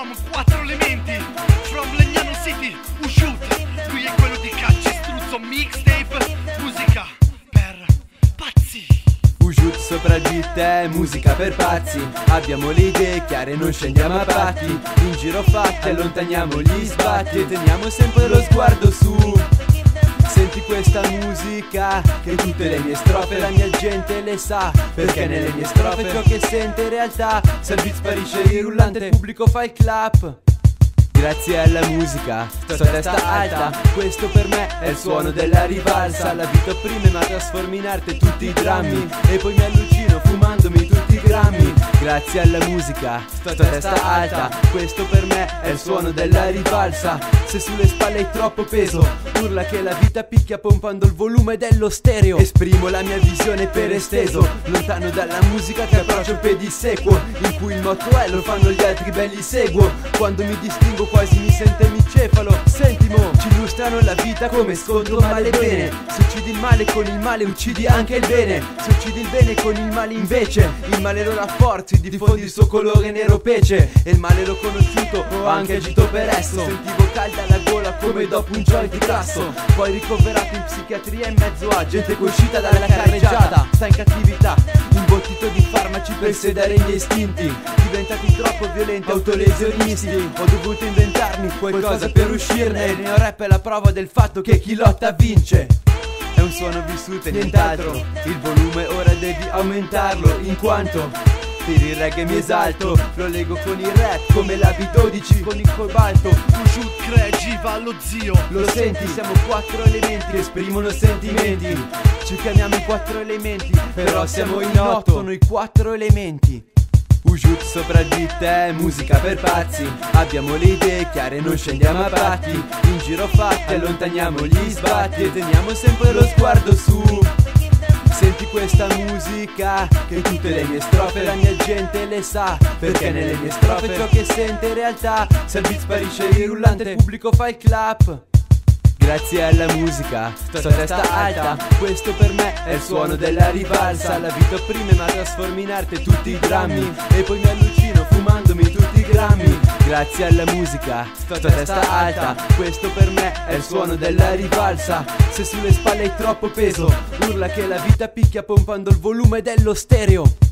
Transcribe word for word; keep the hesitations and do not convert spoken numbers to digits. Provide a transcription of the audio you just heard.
siamo quattro elementi. From Legnano City, Usciut. Lui è quello di Cacci Struzzo. Mixtape, musica per pazzi. Usciut sopra di te, musica per pazzi. Abbiamo le idee chiare, non scendiamo a patti. In giro fatti, allontaniamo gli sbatti e teniamo sempre lo sguardo su. Senti questa musica, che tutte le mie strofe la mia gente le sa. Perché nelle mie strofe ciò che sente in realtà. Se il beat sparisce il rullante, il pubblico fa il clap. Grazie alla musica, sto a testa alta. Questo per me è il suono della rivalsa. La vita opprime ma trasformi in arte tutti i drammi. E poi mi allucino fumandomi tutti i grammi. Grazie alla musica, sto a testa alta. Questo per me è il suono della rivalsa. Se sulle spalle hai troppo peso, urla che la vita picchia pompando il volume dello stereo. Esprimo la mia visione per esteso, lontano dalla musica che approccio il pedissequo. In cui il motto è lo fanno gli altri, belli seguo. Quando mi distingo quasi mi sente il micefalo. Sentimo, ci illustrano la vita come scontro male e bene. Se uccidi il male con il male uccidi anche il bene. Se uccidi il bene con il male invece, il male lo rafforzi, diffondi il suo colore nero pece. E il male l'ho conosciuto, ho anche agito per esso. Sentivo calda la gola come dopo un joint di grasso. Poi ricoverato in psichiatria in mezzo a gente che è uscita dalla carreggiata. Sta in cattività, imbottito di farmaci per sedare gli istinti. Diventati troppo violenti, autolesionisti. Ho dovuto inventarmi qualcosa per uscirne. Il mio rap è la prova del fatto che chi lotta vince. È un suono vissuto e nient'altro. Il volume ora devi aumentarlo, in quanto per il reggae mi esalto. Lo leggo con il rap come la B dodici con il cobalto. Usciut Cregi va allo zio. Lo senti, siamo quattro elementi che esprimono sentimenti. Ci chiamiamo i quattro elementi, però siamo in otto noi quattro elementi. Usciut sopra di te, musica per pazzi. Abbiamo le idee chiare, non scendiamo a patti. In giro fatti, allontaniamo gli sbatti e teniamo sempre lo sguardo su. Senti questa musica, che tutte le mie strofe la mia gente le sa. Perché nelle mie strofe ciò che sente in realtà. Se il beat sparisce il rullante, il pubblico fa il clap. Grazie alla musica, sto a testa alta. Questo per me è il suono della rivalsa. La vita opprime ma trasformi in arte tutti i drammi. E poi mi allucino fumandomi tutti i grammi. Grazie alla musica, sto a testa alta. Questo per me è il suono della rivalsa. Se sulle spalle hai troppo peso, urla che la vita picchia pompando il volume dello stereo.